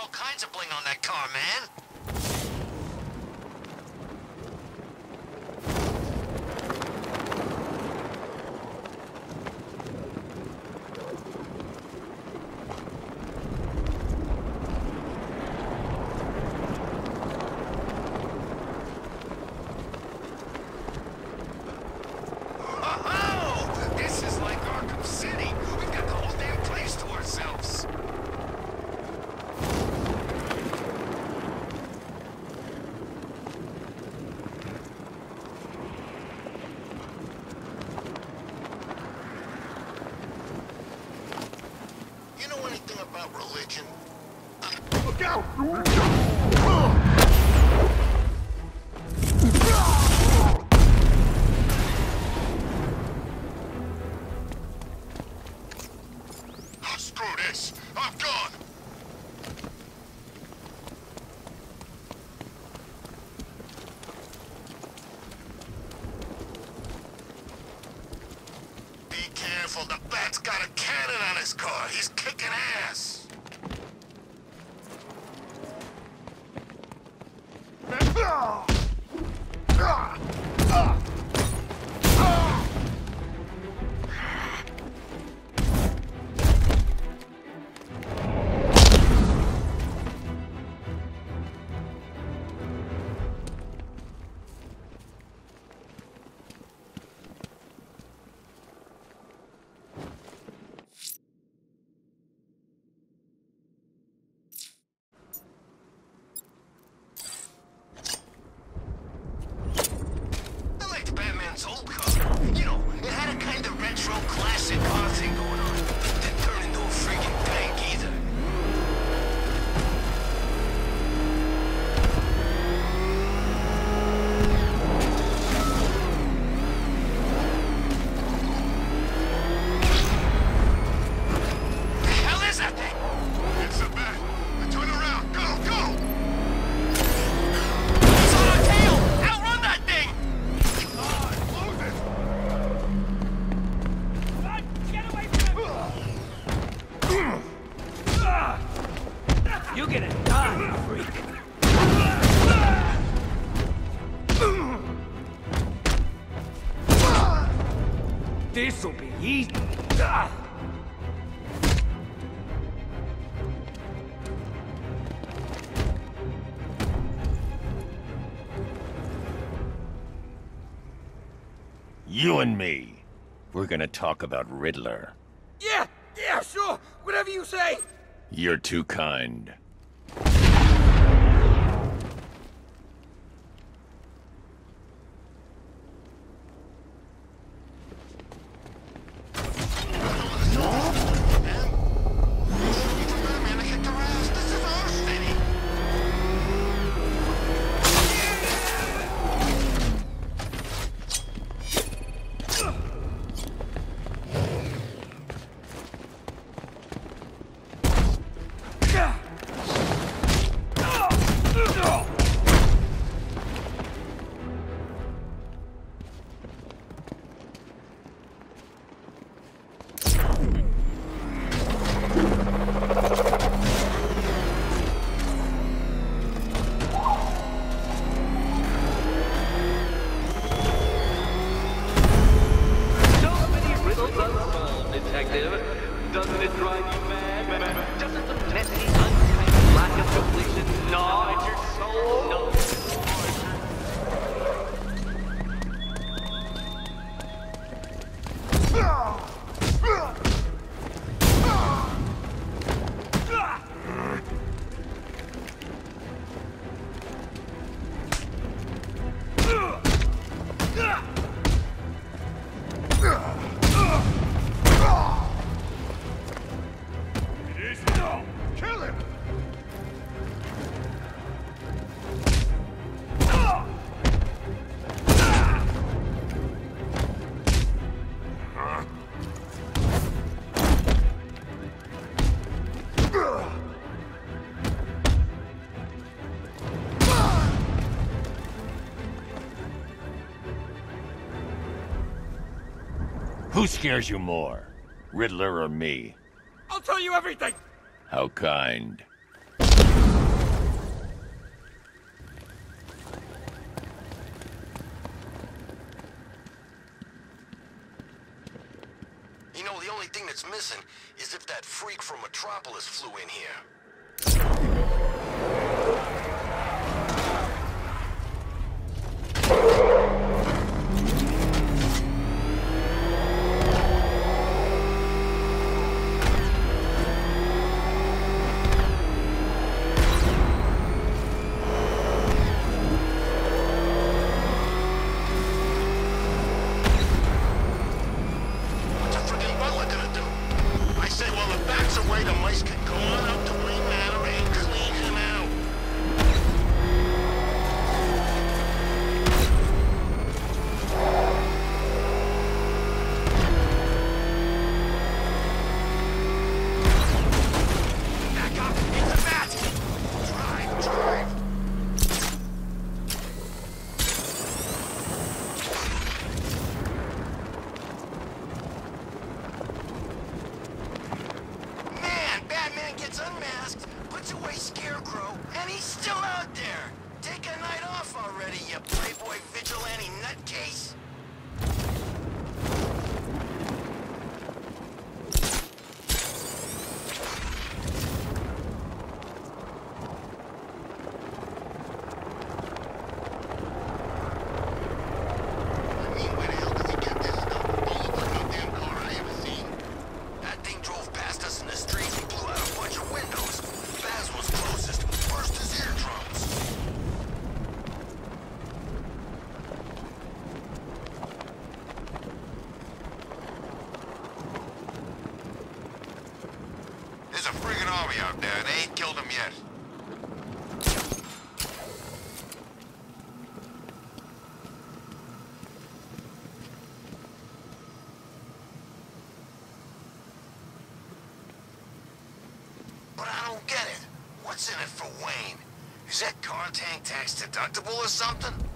all kinds of bling on that car, man. Oh, this is like Arkham City. We've got the whole damn place to ourselves. You know anything about religion? Look out! Screw this! I'm gone! Be careful, the Bat's got a cannon on his car. He's kicking ass. I liked Batman's old car. You know, it had a kind of retro classic car thing going on. Didn't turn into a freaking bank either. The hell is that thing? It's a Bat. Turn around. Go, go! It's on our tail! Outrun that thing! Lose it! Get away from him! You're gonna die, freak! This'll be easy. You and me, we're gonna talk about Riddler. Yeah, sure. Whatever you say. You're too kind. Batman, I kicked her ass. This is our city. So many riddles unsolved, Detective. Doesn't it drive you mad? Doesn't the messy, unkind lack of completion gnaw at your soul? No. Kill him! Who scares you more, Riddler or me? I'll tell you everything. How kind. missing is if that freak from Metropolis flew in here. Unmasked, puts away Scarecrow, and he's still out there! Take a night off already, you playboy vigilante nutcase! I mean, where the hell does he get this stuff? Don't look like no damn car I ever seen. That thing drove past us in the street and blew out a bunch of windows. Baz was closest, burst his eardrums. There's a friggin' army out there, and they ain't killed him yet. But I don't get it. What's in it for Wayne? Is that car tank tax deductible or something?